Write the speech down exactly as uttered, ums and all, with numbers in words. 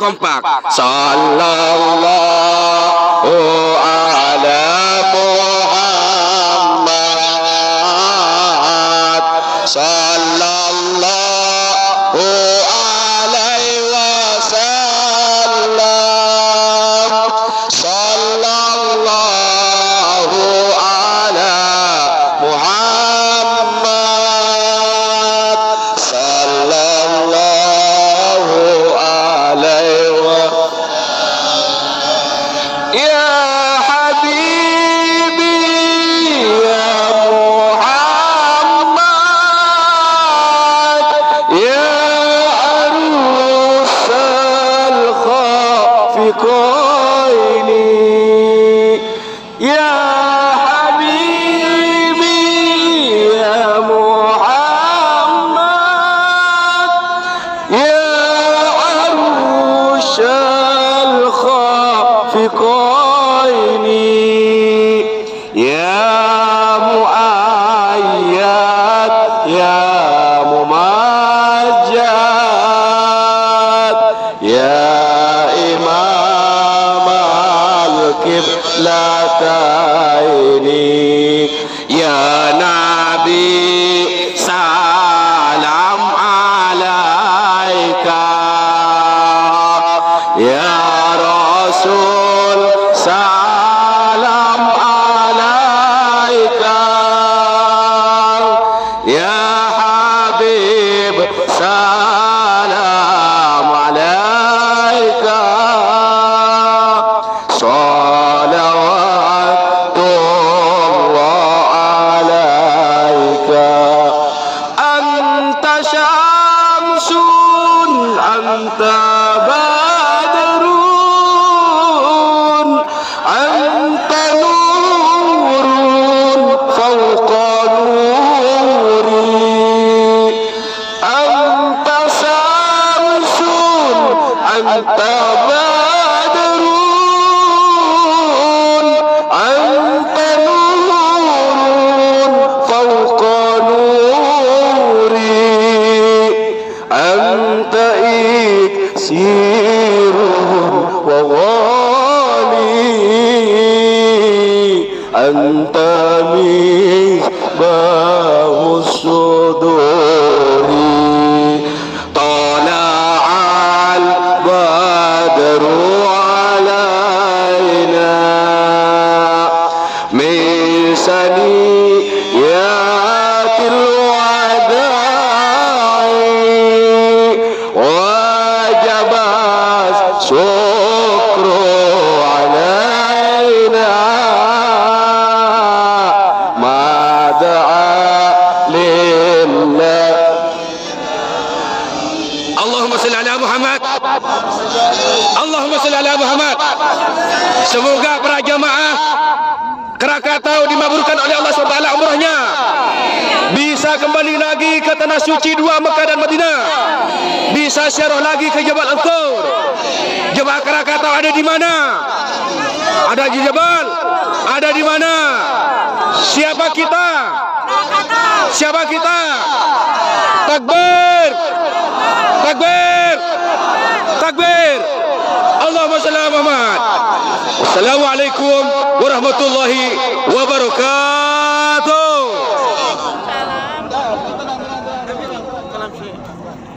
kompak. Sallallahu ala Muhammad, sallallahu alaihi wasallam, sallallahu ala Muhammad, sallallahu alaihi wasallam. Ya habibi ya Muhammad, ya arusal khafiqaini, ya habibi ya Muhammad, ya arusal khafiqaini, ya muayyad ya mumajjad, ya imam al-qiblataini, ya nabi salam alaika, ya rasul salam alaika, ya habib salam alaika, salawatullah alaika. Anta syamsun anta badrun, anta nurun fawqa nuri, anta syamsun anta badrun, anta nurun fawqa nuri, anta iksirun wa ghali, anta misbahus suduri. Tala'al badru alaina min saniyatil wada'i, wajabas syukru alaina ma da'a lillah. Allahumma salli ala Muhammad, Allahumma salli ala Muhammad. Semoga para jamaah Krakatau dimabrurkan oleh Allah subhanahu wa taala umrahnya, bisa kembali lagi ke tanah suci dua Mekah dan Madinah, bisa ziarah lagi ke Jabal Al-Tur. Jemaah Krakatau ada di mana? Ada di Jabal? Ada di mana? Siapa kita? Siapa kita? Takbir! Takbir! Takbir! Allahumma salli ala Muhammad. Assalamualaikum warahmatullahi wabarakatuh.